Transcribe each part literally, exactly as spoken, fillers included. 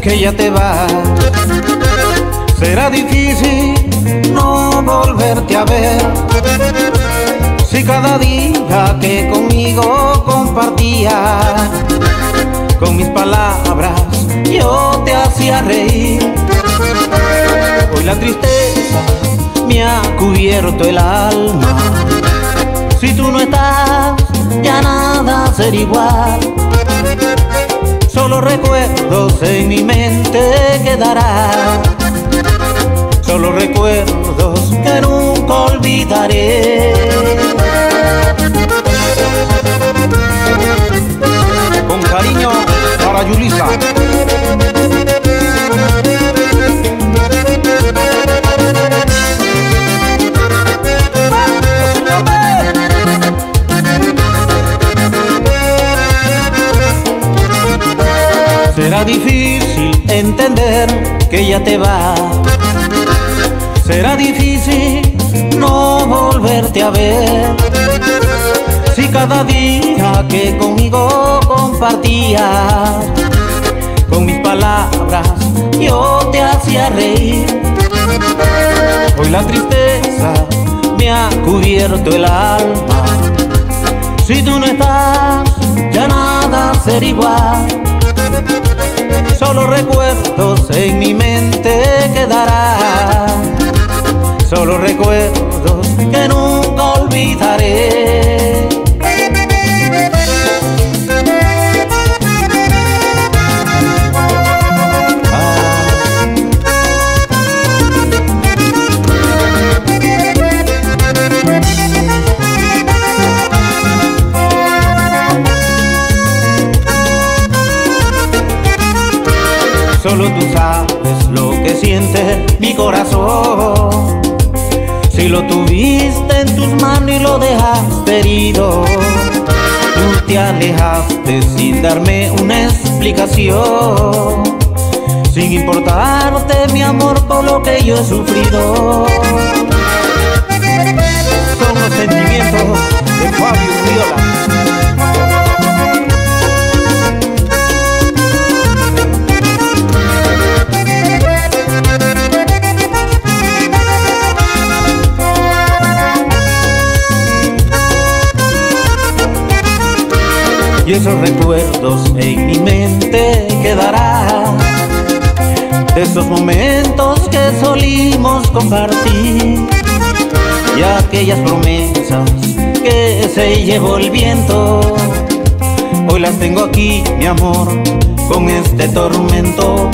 que ya te vas. Será difícil no volverte a ver, si cada día que conmigo compartías, con mis palabras yo te hacía reír. Hoy la tristeza me ha cubierto el alma. Si tú no estás, ya nada será igual. Solo recuerdos en mi mente quedarán, solo recuerdos que nunca olvidaré. Con cariño para Yulisa. Será difícil entender que ya te vas. Será difícil no volverte a ver, si cada día que conmigo compartías, con mis palabras yo te hacía reír. Hoy la tristeza me ha cubierto el alma. Si tú no estás, ya nada será igual. Solo recuerdos en mi mente quedarán, solo recuerdos que nunca olvidaré. Solo tú sabes lo que siente mi corazón. Si lo tuviste en tus manos y lo dejaste herido, tú te alejaste sin darme una explicación, sin importarte mi amor por lo que yo he sufrido. Son los sentimientos de Fabio Viola. Y esos recuerdos en mi mente quedarán, de esos momentos que solimos compartir, y aquellas promesas que se llevó el viento. Hoy las tengo aquí, mi amor, con este tormento.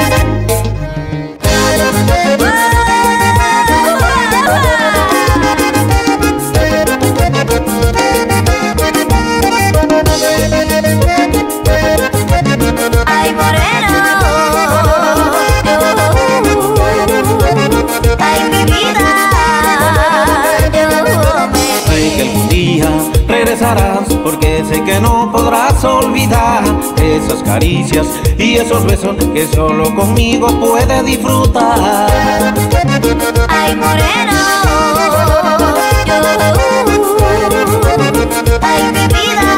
Ay, moreno, ay, mi vida, sé que algún día regresarás, porque sé que no podrás olvidar esas caricias y esos besos que solo conmigo puedes disfrutar. ay, moreno, ay, mi vida.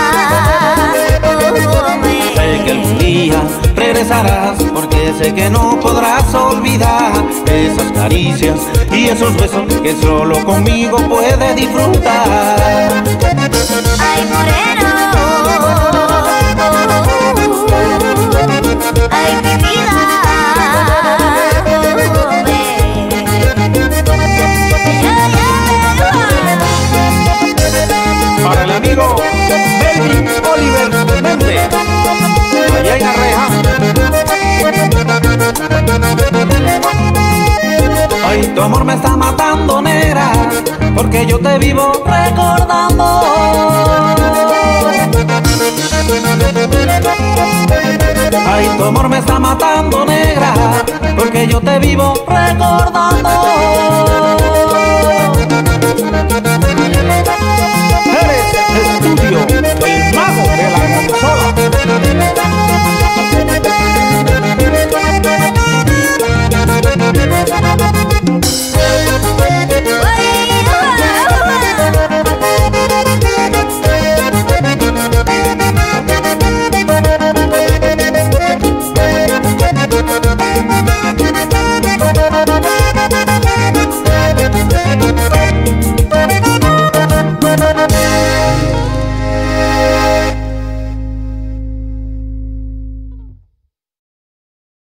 Sé que algún día regresarás, porque sé que no podrás olvidar esas caricias y esos besos que solo conmigo puedes disfrutar. Ay, moreno, ay, mi vida. Para el amigo Melvin Oliver Méndez, allá en Arreja. Ay, tu amor me está matando, negra, porque yo te vivo recordando. Ay, tu amor me está matando, negra, porque yo te vivo recordando.